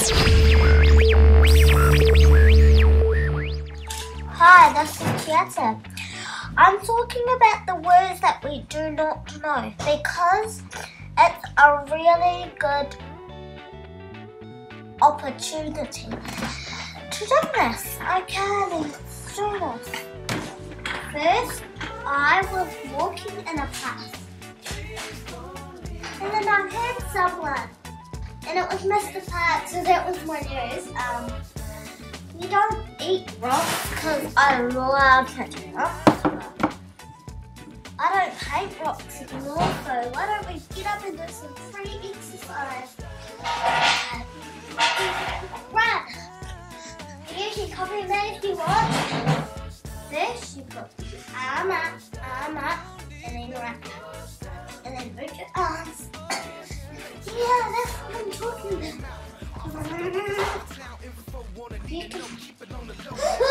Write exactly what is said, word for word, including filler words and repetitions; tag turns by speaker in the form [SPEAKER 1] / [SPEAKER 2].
[SPEAKER 1] Hi, this is Kieta. I'm talking about the words that we do not know because it's a really good opportunity to do this. Okay, let's do this. First, I was walking in a path and then I heard someone and it was Mister Park, so that was my news. Um, we don't eat rocks because I love touching rocks. I don't hate rocks anymore, so why don't we get up and do some free exercise? Run! You can copy that if you want. First, you put arm up, arm up, and then run. And then move your arms. Yeah, that's what I'm talking about. You can...